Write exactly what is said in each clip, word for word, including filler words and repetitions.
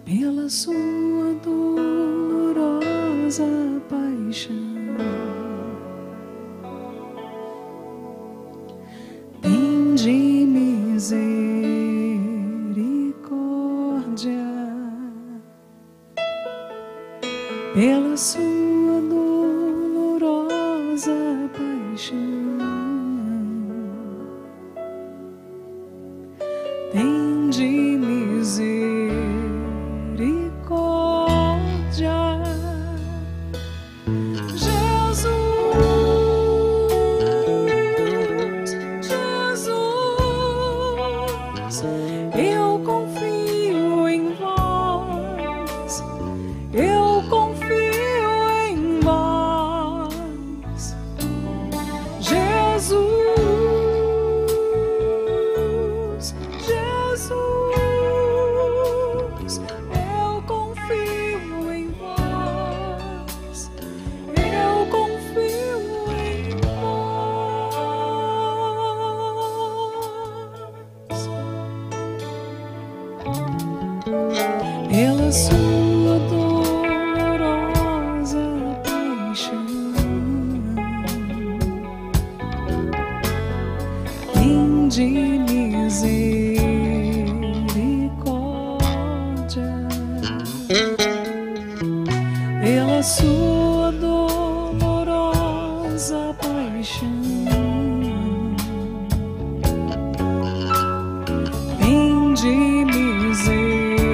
pela sua dolorosa paixão. Tende misericórdia pela sua dolorosa paixão. Tende misericórdia, Jesus, Jesus, eu confio em vós, eu confio em vós, Jesus. Pela sua dolorosa paixão, tende misericórdia. Pela sua dolorosa paixão, tende misericórdia.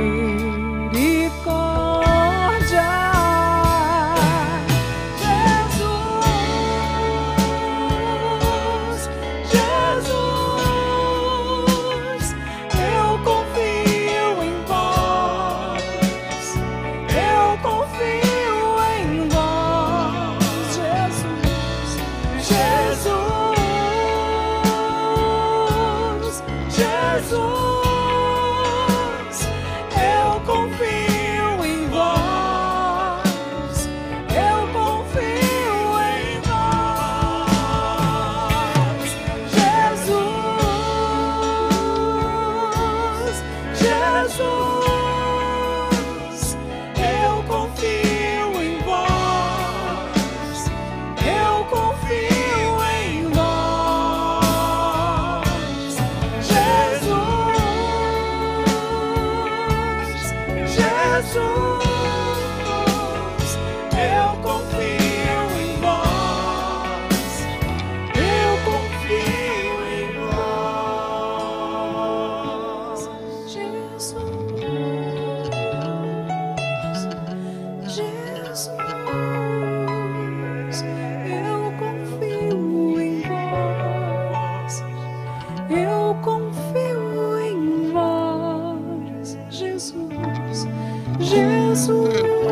Eu confio em vós, Jesus, Jesus.